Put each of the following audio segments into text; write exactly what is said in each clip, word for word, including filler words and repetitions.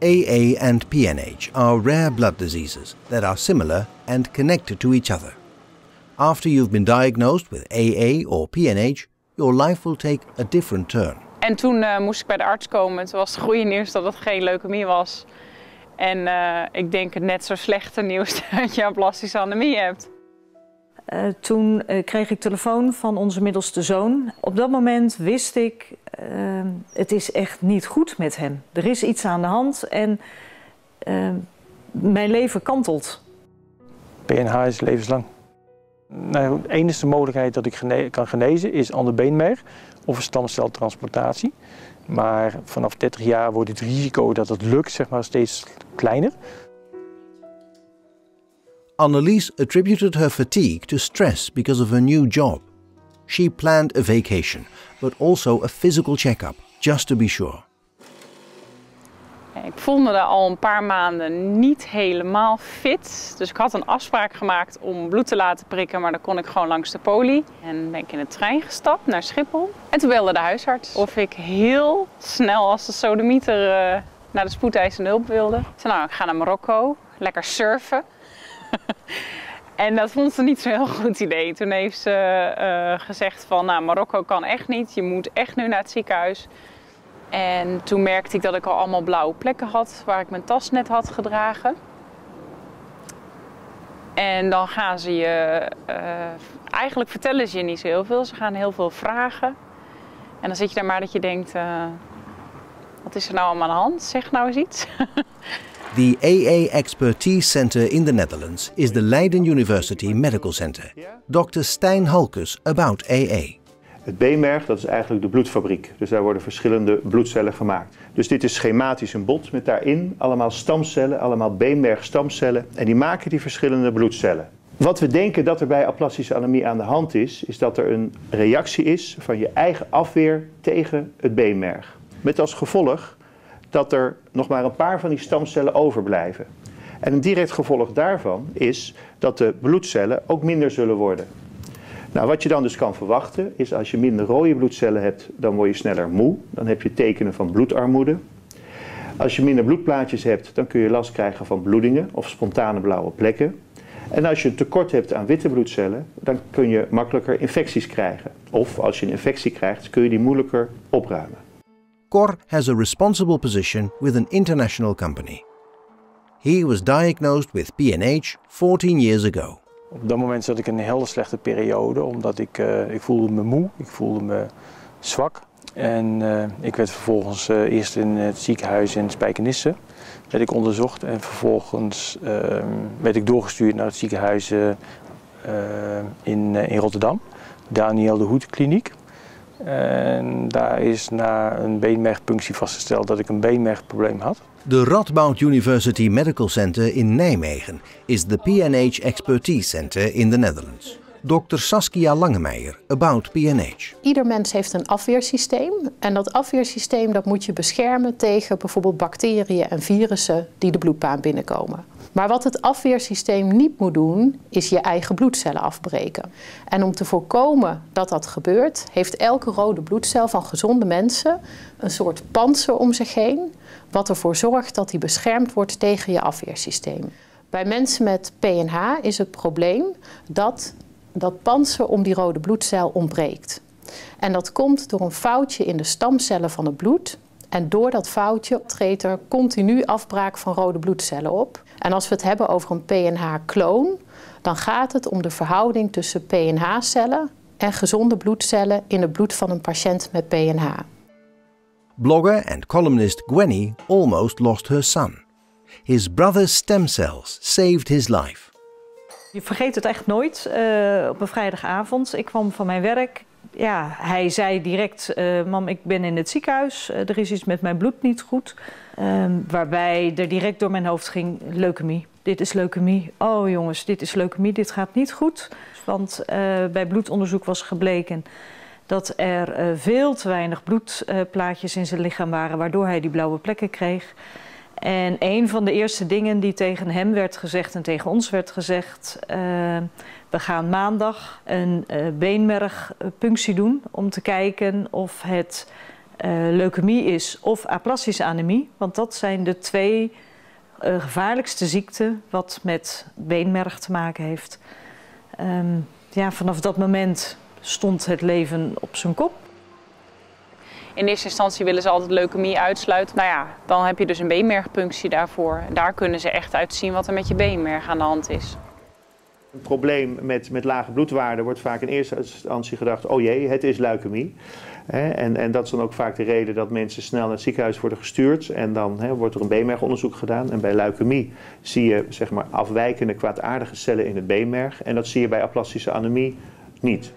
A A and P N H are rare blood diseases that are similar and connected to each other. After you've been diagnosed with A A or P N H, your life will take a different turn. En toen uh, moest ik bij de arts komen. Toen was het goede nieuws dat het geen leukemie was. En uh, ik denk het net zo slechte nieuws dat je aplastische anemie hebt. Uh, toen uh, kreeg ik telefoon van onze middelste zoon. Op dat moment wist ik, uh, het is echt niet goed met hem. Er is iets aan de hand en uh, mijn leven kantelt. P N H is levenslang. Nou, de enige mogelijkheid dat ik gene kan genezen is aan de beenmerg of een stamceltransplantatie. Maar vanaf dertig jaar wordt het risico dat het lukt, zeg maar, steeds kleiner. Annelies attributed her fatigue to stress because of her new job. She planned a vacation, but also a physical check-up, just to be sure. Ik voelde me daar al een paar maanden niet helemaal fit. Dus ik had een afspraak gemaakt om bloed te laten prikken, maar dan kon ik gewoon langs de poli. En ben ik in de trein gestapt naar Schiphol. En toen belde de huisarts of ik heel snel als de sodemieter uh, naar de spoedeisende hulp wilde. Ik zei, nou, ik ga naar Marokko, lekker surfen. En dat vond ze niet zo'n heel goed idee. Toen heeft ze uh, gezegd van, nou, Marokko kan echt niet. Je moet echt nu naar het ziekenhuis. En toen merkte ik dat ik al allemaal blauwe plekken had waar ik mijn tas net had gedragen. En dan gaan ze je, uh, eigenlijk vertellen ze je niet zo heel veel. Ze gaan heel veel vragen. En dan zit je daar maar dat je denkt, uh, wat is er nou allemaal aan de hand? Zeg nou eens iets. The A A Expertise Center in the Netherlands is the Leiden University Medical Center. dokter Stijn Halkes about A A. Het beenmerg, dat is eigenlijk de bloedfabriek. Dus daar worden verschillende bloedcellen gemaakt. Dus dit is schematisch een bot met daarin allemaal stamcellen, allemaal beenmergstamcellen. En die maken die verschillende bloedcellen. Wat we denken dat er bij aplastische anemie aan de hand is, is dat er een reactie is van je eigen afweer tegen het beenmerg. Met als gevolg dat er nog maar een paar van die stamcellen overblijven. En een direct gevolg daarvan is dat de bloedcellen ook minder zullen worden. Nou, wat je dan dus kan verwachten is als je minder rode bloedcellen hebt, dan word je sneller moe. Dan heb je tekenen van bloedarmoede. Als je minder bloedplaatjes hebt, dan kun je last krijgen van bloedingen of spontane blauwe plekken. En als je een tekort hebt aan witte bloedcellen, dan kun je makkelijker infecties krijgen. Of als je een infectie krijgt, kun je die moeilijker opruimen. Cor has a responsible position with an international company. He was diagnosed with P N H fourteen years ago. Op dat moment zat ik in een hele slechte periode, omdat ik, uh, ik voelde me moe, ik voelde me zwak. En uh, ik werd vervolgens uh, eerst in het ziekenhuis in Spijkenisse werd ik onderzocht. En vervolgens uh, werd ik doorgestuurd naar het ziekenhuis uh, in, uh, in Rotterdam, Daniel de Hoed Kliniek. En daar is na een beenmergpunctie vastgesteld dat ik een beenmergprobleem had. The Radboud University Medical Center in Nijmegen is the P N H Expertise Center in the Netherlands. dokter Saskia Langemeijer about P N H. Ieder mens heeft een afweersysteem en dat afweersysteem dat moet je beschermen tegen bijvoorbeeld bacteriën en virussen die de bloedbaan binnenkomen. Maar wat het afweersysteem niet moet doen, is je eigen bloedcellen afbreken. En om te voorkomen dat dat gebeurt, heeft elke rode bloedcel van gezonde mensen een soort pantser om zich heen, wat ervoor zorgt dat die beschermd wordt tegen je afweersysteem. Bij mensen met P N H is het probleem dat dat pantser om die rode bloedcel ontbreekt. En dat komt door een foutje in de stamcellen van het bloed. En door dat foutje treedt er continu afbraak van rode bloedcellen op. En als we het hebben over een P N H-kloon, dan gaat het om de verhouding tussen P N H-cellen en gezonde bloedcellen in het bloed van een patiënt met P N H. Blogger and columnist Gwenny almost lost her son. His brother's stem cells saved his life. Je vergeet het echt nooit uh, op een vrijdagavond. Ik kwam van mijn werk. Ja, hij zei direct, uh, mam, ik ben in het ziekenhuis. Uh, er is iets met mijn bloed niet goed. Uh, waarbij er direct door mijn hoofd ging, leukemie. Dit is leukemie. Oh jongens, dit is leukemie. Dit gaat niet goed. Want uh, bij bloedonderzoek was gebleken dat er uh, veel te weinig bloedplaatjes uh, in zijn lichaam waren, waardoor hij die blauwe plekken kreeg. En een van de eerste dingen die tegen hem werd gezegd en tegen ons werd gezegd, uh, we gaan maandag een uh, beenmergpunctie doen om te kijken of het uh, leukemie is of aplastische anemie. Want dat zijn de twee uh, gevaarlijkste ziekten wat met beenmerg te maken heeft. Um, ja, vanaf dat moment stond het leven op zijn kop. In eerste instantie willen ze altijd leukemie uitsluiten. Nou ja, dan heb je dus een beenmergpunctie daarvoor. En daar kunnen ze echt uitzien wat er met je beenmerg aan de hand is. Een probleem met, met lage bloedwaarden wordt vaak in eerste instantie gedacht, oh jee, het is leukemie. En, en dat is dan ook vaak de reden dat mensen snel naar het ziekenhuis worden gestuurd. En dan he, wordt er een beenmergonderzoek gedaan. En bij leukemie zie je zeg maar, afwijkende kwaadaardige cellen in het beenmerg. En dat zie je bij aplastische anemie niet.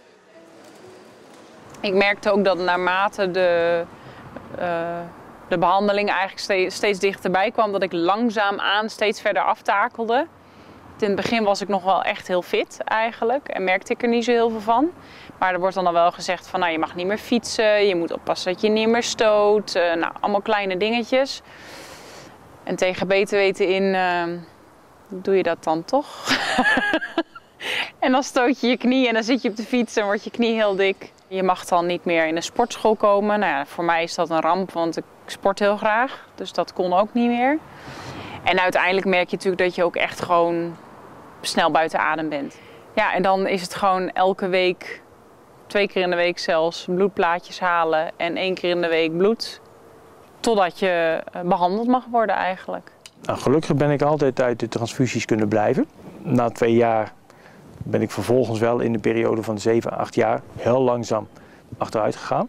Ik merkte ook dat naarmate de, uh, de behandeling eigenlijk steeds, steeds dichterbij kwam, dat ik langzaamaan steeds verder aftakelde. In het begin was ik nog wel echt heel fit eigenlijk en merkte ik er niet zo heel veel van. Maar er wordt dan al wel gezegd van nou, je mag niet meer fietsen, je moet oppassen dat je niet meer stoot. Uh, nou, allemaal kleine dingetjes. En tegen beter weten in uh, doe je dat dan toch. En dan stoot je je knie en dan zit je op de fiets en wordt je knie heel dik. Je mag dan niet meer in een sportschool komen. Nou ja, voor mij is dat een ramp, want ik sport heel graag. Dus dat kon ook niet meer. En uiteindelijk merk je natuurlijk dat je ook echt gewoon snel buiten adem bent. Ja, en dan is het gewoon elke week, twee keer in de week zelfs, bloedplaatjes halen en één keer in de week bloed. Totdat je behandeld mag worden eigenlijk. Nou, gelukkig ben ik altijd uit de transfusies kunnen blijven. Na twee jaar ben ik vervolgens wel in de periode van zeven, acht jaar heel langzaam achteruit gegaan.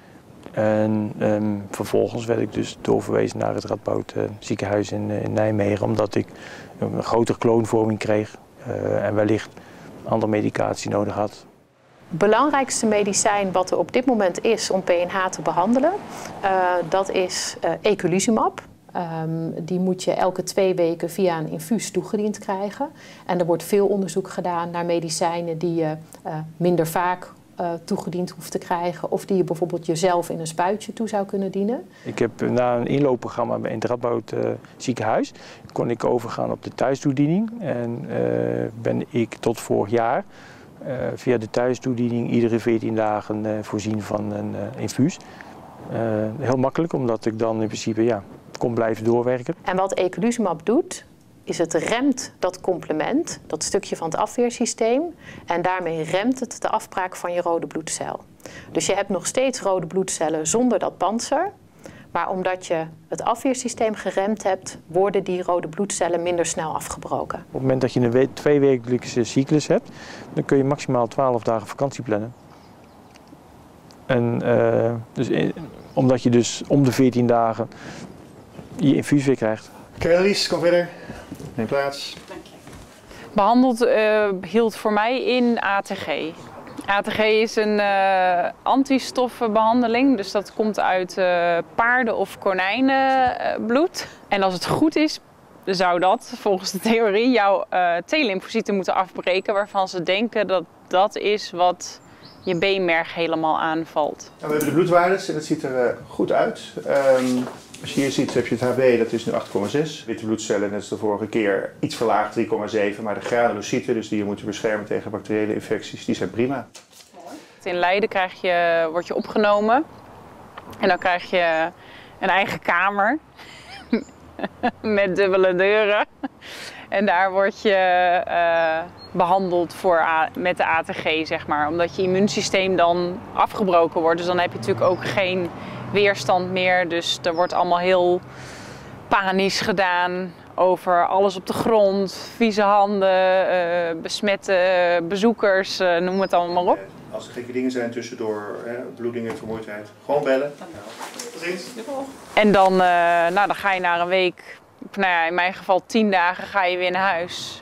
En um, vervolgens werd ik dus doorverwezen naar het Radboud uh, ziekenhuis in, uh, in Nijmegen, omdat ik een grotere kloonvorming kreeg uh, en wellicht andere medicatie nodig had. Het belangrijkste medicijn wat er op dit moment is om P N H te behandelen, uh, dat is uh, eculizumab. Um, die moet je elke twee weken via een infuus toegediend krijgen. En er wordt veel onderzoek gedaan naar medicijnen die je uh, minder vaak uh, toegediend hoeft te krijgen. Of die je bijvoorbeeld jezelf in een spuitje toe zou kunnen dienen. Ik heb na een inloopprogramma in het Radboud uh, ziekenhuis kon ik overgaan op de thuistoediening. En uh, ben ik tot vorig jaar uh, via de thuistoediening iedere veertien dagen uh, voorzien van een uh, infuus. Uh, heel makkelijk, omdat ik dan in principe ja, kon blijven doorwerken. En wat eculizumab doet, is het remt dat complement, dat stukje van het afweersysteem. En daarmee remt het de afbraak van je rode bloedcel. Dus je hebt nog steeds rode bloedcellen zonder dat pantser. Maar omdat je het afweersysteem geremd hebt, worden die rode bloedcellen minder snel afgebroken. Op het moment dat je een we- tweewekelijkse cyclus hebt, dan kun je maximaal twaalf dagen vakantie plannen. En uh, dus in, omdat je dus om de veertien dagen je infuus weer krijgt. Oké, Lies, kom verder. Neem plaats. Dank je. Behandeld uh, hield voor mij in A T G. A T G is een uh, antistoffenbehandeling, dus dat komt uit uh, paarden- of konijnenbloed. En als het goed is, zou dat volgens de theorie jouw uh, T-lymfocyten moeten afbreken, waarvan ze denken dat dat is wat je beenmerg helemaal aanvalt. Nou, we hebben de bloedwaardes en dat ziet er uh, goed uit. Um, als je hier ziet heb je het H B, dat is nu acht komma zes. Witte bloedcellen, net als de vorige keer, iets verlaagd, drie komma zeven. Maar de granulocyten, dus die je moeten beschermen tegen bacteriële infecties, die zijn prima. In Leiden krijg je, word je opgenomen en dan krijg je een eigen kamer met dubbele deuren. En daar word je uh, behandeld voor A, met de A T G, zeg maar. Omdat je immuunsysteem dan afgebroken wordt. Dus dan heb je natuurlijk ook geen weerstand meer. Dus er wordt allemaal heel panisch gedaan over alles op de grond. Vieze handen, uh, besmette bezoekers, uh, noem het allemaal maar op. Als er gekke dingen zijn tussendoor, hè, bloedingen, vermoeidheid, gewoon bellen. Tot ziens. En dan, uh, nou, dan ga je na een week, nou ja, in mijn geval tien dagen, ga je weer naar huis.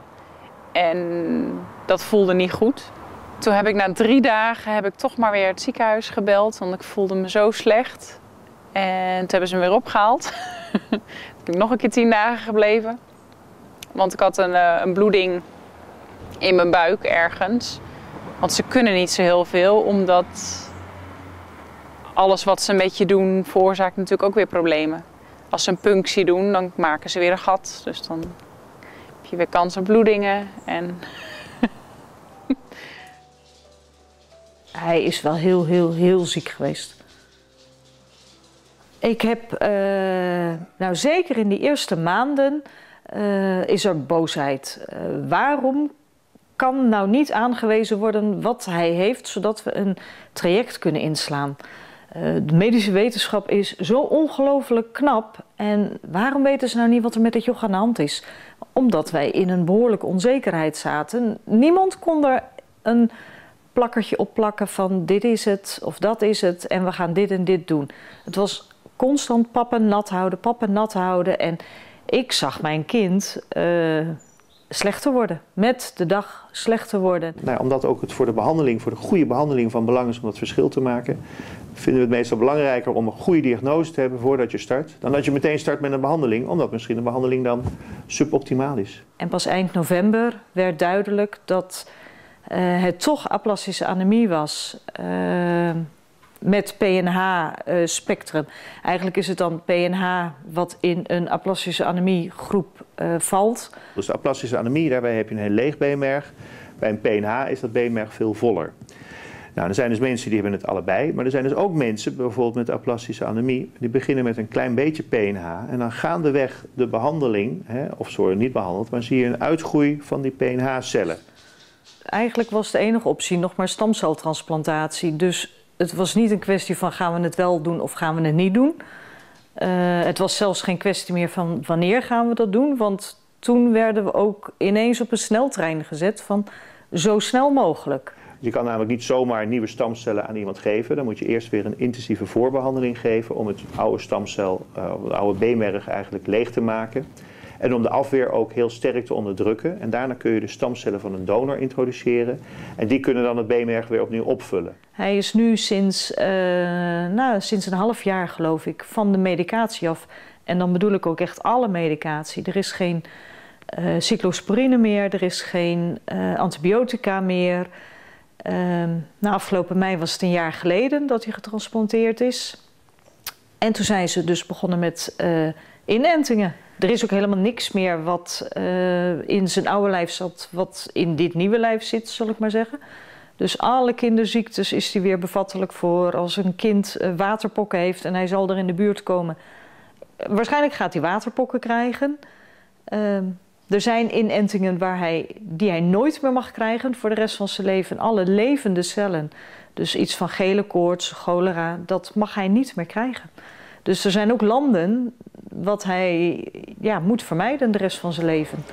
En dat voelde niet goed. Toen heb ik na drie dagen heb ik toch maar weer het ziekenhuis gebeld, want ik voelde me zo slecht. En toen hebben ze me weer opgehaald. Toen ben ik nog een keer tien dagen gebleven. Want ik had een, uh, een bloeding in mijn buik ergens. Want ze kunnen niet zo heel veel, omdat alles wat ze met je doen veroorzaakt natuurlijk ook weer problemen. Als ze een punctie doen, dan maken ze weer een gat. Dus dan heb je weer kans op bloedingen. En Hij is wel heel, heel, heel ziek geweest. Ik heb, uh, nou zeker in die eerste maanden, uh, is er boosheid. Uh, waarom kan nou niet aangewezen worden wat hij heeft, zodat we een traject kunnen inslaan? Uh, de medische wetenschap is zo ongelooflijk knap. En waarom weten ze nou niet wat er met dit joch aan de hand is? Omdat wij in een behoorlijke onzekerheid zaten. Niemand kon er een plakkertje op plakken van dit is het of dat is het en we gaan dit en dit doen. Het was constant pappen nat houden, pappen nat houden. En ik zag mijn kind uh, slechter worden. Met de dag slechter worden. Nou, omdat ook het voor de behandeling, voor de goede behandeling van belang is om dat verschil te maken, vinden we het meestal belangrijker om een goede diagnose te hebben voordat je start, dan dat je meteen start met een behandeling, omdat misschien een behandeling dan suboptimaal is. En pas eind november werd duidelijk dat uh, het toch aplastische anemie was. Uh, met P N H-spectrum. Uh, Eigenlijk is het dan P N H wat in een aplastische anemiegroep uh, valt. Dus de aplastische anemie, daarbij heb je een heel leeg beenmerg. Bij een P N H is dat beenmerg veel voller. Nou, er zijn dus mensen die hebben het allebei, maar er zijn dus ook mensen, bijvoorbeeld met aplastische anemie, die beginnen met een klein beetje P N H en dan gaandeweg de behandeling, hè, of ze worden niet behandeld, maar zie je een uitgroei van die P N H-cellen. Eigenlijk was de enige optie nog maar stamceltransplantatie, dus het was niet een kwestie van gaan we het wel doen of gaan we het niet doen. Uh, het was zelfs geen kwestie meer van wanneer gaan we dat doen, want toen werden we ook ineens op een sneltrein gezet van zo snel mogelijk. Je kan namelijk niet zomaar nieuwe stamcellen aan iemand geven. Dan moet je eerst weer een intensieve voorbehandeling geven om het oude stamcel, uh, het oude beenmerg eigenlijk leeg te maken. En om de afweer ook heel sterk te onderdrukken. En daarna kun je de stamcellen van een donor introduceren. En die kunnen dan het beenmerg weer opnieuw opvullen. Hij is nu sinds, uh, nou, sinds een half jaar, geloof ik, van de medicatie af. En dan bedoel ik ook echt alle medicatie. Er is geen uh, cyclosporine meer, er is geen uh, antibiotica meer. Uh, nou, afgelopen mei was het een jaar geleden dat hij getransplanteerd is. En toen zijn ze dus begonnen met uh, inentingen. Er is ook helemaal niks meer wat uh, in zijn oude lijf zat, wat in dit nieuwe lijf zit, zal ik maar zeggen. Dus alle kinderziektes is hij weer bevattelijk voor. Als een kind uh, waterpokken heeft en hij zal er in de buurt komen, waarschijnlijk gaat hij waterpokken krijgen. Uh, er zijn inentingen waar hij, die hij nooit meer mag krijgen voor de rest van zijn leven. Alle levende cellen, dus iets van gele koorts, cholera, dat mag hij niet meer krijgen. Dus er zijn ook landen wat hij ja, moet vermijden de rest van zijn leven.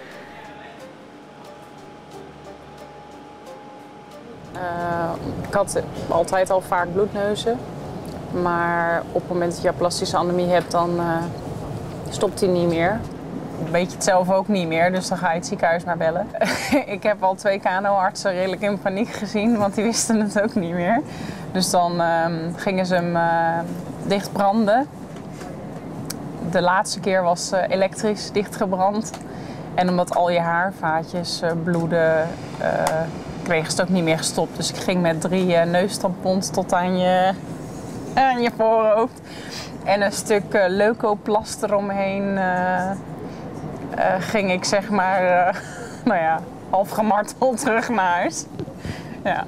Uh, ik had altijd al vaak bloedneuzen. Maar op het moment dat je aplastische anemie hebt, dan uh, stopt hij niet meer. Weet je het zelf ook niet meer, dus dan ga je het ziekenhuis maar bellen. Ik heb al twee kanoartsen redelijk in paniek gezien, want die wisten het ook niet meer. Dus dan uh, gingen ze hem uh, dichtbranden. De laatste keer was uh, elektrisch dichtgebrand. En omdat al je haarvaatjes uh, bloeden, uh, kregen ze het ook niet meer gestopt. Dus ik ging met drie uh, neustampons tot aan je, aan je voorhoofd. En een stuk uh, leukoplast eromheen uh, uh, ging ik zeg maar, uh, nou ja, half gemarteld terug naar huis. Ja.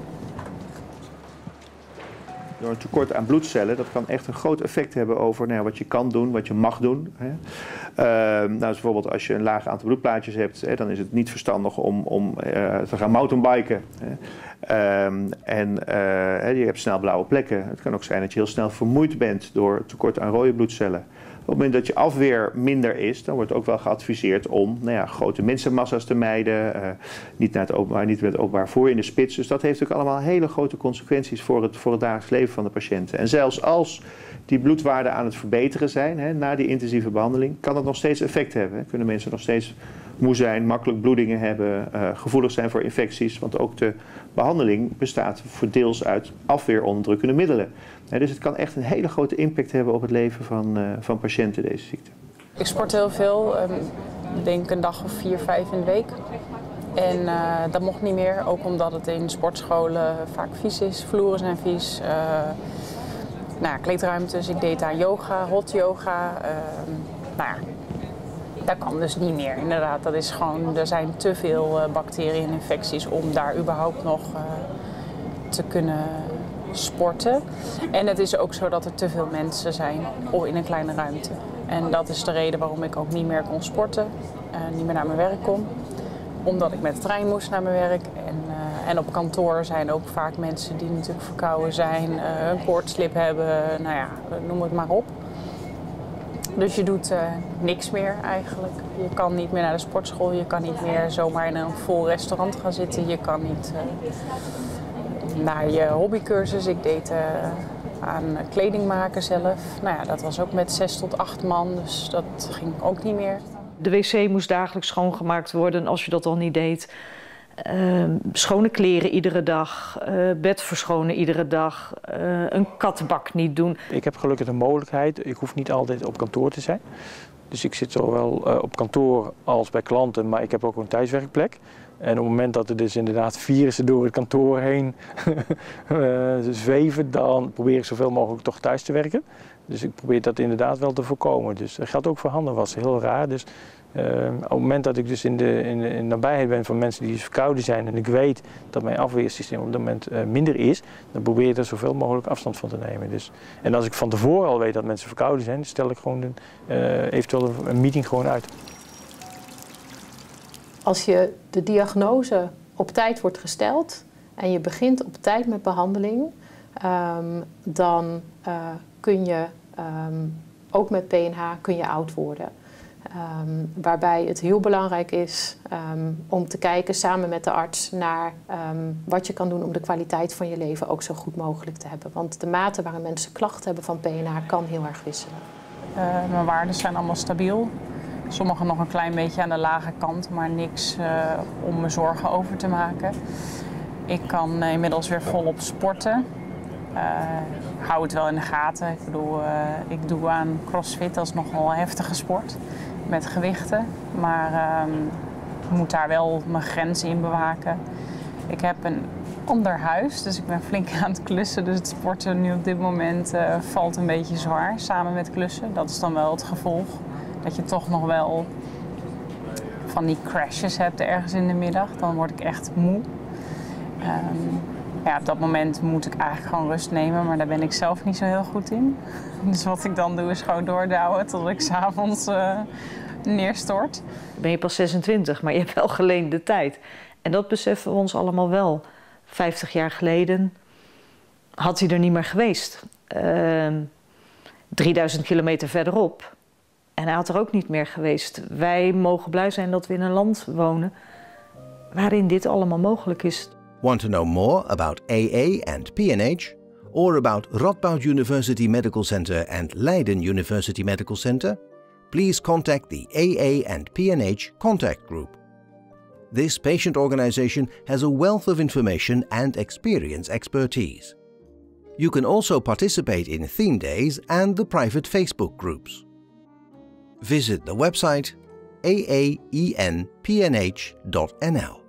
Door een tekort aan bloedcellen, dat kan echt een groot effect hebben over nou ja, wat je kan doen, wat je mag doen. Hè. Uh, nou, dus bijvoorbeeld als je een laag aantal bloedplaatjes hebt, hè, dan is het niet verstandig om, om uh, te gaan mountainbiken. Hè. Um, en uh, je hebt snel blauwe plekken. Het kan ook zijn dat je heel snel vermoeid bent door tekort aan rode bloedcellen. Op het moment dat je afweer minder is, dan wordt ook wel geadviseerd om nou ja, grote mensenmassa's te mijden. Uh, niet naar het openbaar, niet met het openbaar vervoer in de spits. Dus dat heeft ook allemaal hele grote consequenties voor het, voor het dagelijks leven van de patiënten. En zelfs als die bloedwaarden aan het verbeteren zijn, hè, na die intensieve behandeling, kan dat nog steeds effect hebben. Hè. Kunnen mensen nog steeds moe zijn, makkelijk bloedingen hebben, uh, gevoelig zijn voor infecties. Want ook de behandeling bestaat voor deels uit afweeronderdrukkende middelen. Hè, dus het kan echt een hele grote impact hebben op het leven van, uh, van patiënten, deze ziekte. Ik sport heel veel, um, ik denk een dag of vier, vijf in de week. En uh, dat mocht niet meer, ook omdat het in sportscholen vaak vies is. Vloeren zijn vies. Uh, nou, kleedruimtes, ik deed aan yoga, hot yoga. Uh, nou ja, dat kan dus niet meer, inderdaad. Dat is gewoon, er zijn te veel uh, bacteriën en infecties om daar überhaupt nog uh, te kunnen sporten. En het is ook zo dat er te veel mensen zijn in een kleine ruimte. En dat is de reden waarom ik ook niet meer kon sporten, uh, niet meer naar mijn werk kon. Omdat ik met de trein moest naar mijn werk. En, uh, en op kantoor zijn ook vaak mensen die natuurlijk verkouden zijn, uh, een koortslip hebben, nou ja, noem het maar op. Dus je doet uh, niks meer eigenlijk. Je kan niet meer naar de sportschool, je kan niet meer zomaar in een vol restaurant gaan zitten. Je kan niet uh, naar je hobbycursus. Ik deed uh, aan kleding maken zelf. Nou ja, dat was ook met zes tot acht man, dus dat ging ook niet meer. De wc moest dagelijks schoongemaakt worden als je dat al niet deed. Uh, schone kleren iedere dag, uh, bed verschonen iedere dag, uh, een kattenbak niet doen. Ik heb gelukkig de mogelijkheid, ik hoef niet altijd op kantoor te zijn. Dus ik zit zowel uh, op kantoor als bij klanten, maar ik heb ook een thuiswerkplek. En op het moment dat er dus inderdaad virussen door het kantoor heen uh, zweven, dan probeer ik zoveel mogelijk toch thuis te werken. Dus ik probeer dat inderdaad wel te voorkomen. Dus dat geldt ook voor handenwassen, heel raar. Dus uh, op het moment dat ik dus in de, in de in nabijheid ben van mensen die verkouden zijn en ik weet dat mijn afweersysteem op dat moment uh, minder is, dan probeer ik er zoveel mogelijk afstand van te nemen. Dus, en als ik van tevoren al weet dat mensen verkouden zijn, dan stel ik gewoon een, uh, eventueel een meeting gewoon uit. Als je de diagnose op tijd wordt gesteld en je begint op tijd met behandeling, um, dan uh, kun je um, ook met P N H kun je oud worden. Um, waarbij het heel belangrijk is um, om te kijken samen met de arts naar um, wat je kan doen om de kwaliteit van je leven ook zo goed mogelijk te hebben. Want de mate waarin mensen klachten hebben van P N H kan heel erg wisselen. Uh, mijn waarden zijn allemaal stabiel. Sommige nog een klein beetje aan de lage kant, maar niks uh, om me zorgen over te maken. Ik kan uh, inmiddels weer volop sporten. Uh, ik hou het wel in de gaten. Ik bedoel, uh, ik doe aan crossfit, dat is nogal een heftige sport met gewichten. Maar uh, ik moet daar wel mijn grenzen in bewaken. Ik heb een ander huis, dus ik ben flink aan het klussen. Dus het sporten nu op dit moment uh, valt een beetje zwaar samen met klussen. Dat is dan wel het gevolg. Dat je toch nog wel van die crashes hebt ergens in de middag. Dan word ik echt moe. Um, ja, op dat moment moet ik eigenlijk gewoon rust nemen, maar daar ben ik zelf niet zo heel goed in. Dus wat ik dan doe is gewoon doordouwen tot ik 's avonds uh, neerstort. Ben je pas zesentwintig, maar je hebt wel geleende tijd. En dat beseffen we ons allemaal wel. vijftig jaar geleden had hij er niet meer geweest. Uh, drieduizend kilometer verderop. En hij had er ook niet meer geweest. Wij mogen blij zijn dat we in een land wonen waarin dit allemaal mogelijk is. Want to know more about A A and P N H, or about Radboud University Medical Center and Leiden University Medical Center, please contact the A A and P N H contact group. This patient organization has a wealth of information and experience expertise. You can also participate in theme days and the private Facebook groups. Visit the website a a e n p n h dot n l.